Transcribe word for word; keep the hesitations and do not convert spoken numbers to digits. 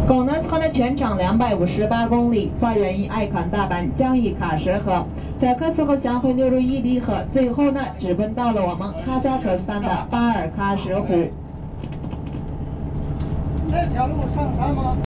贡纳斯河的全长两百五十八公里，发源于爱坎大阪江以喀什河，德克斯河相会流入伊犁河，最后呢直奔到了我们哈萨克斯坦的巴尔喀什湖。 那条路上山吗？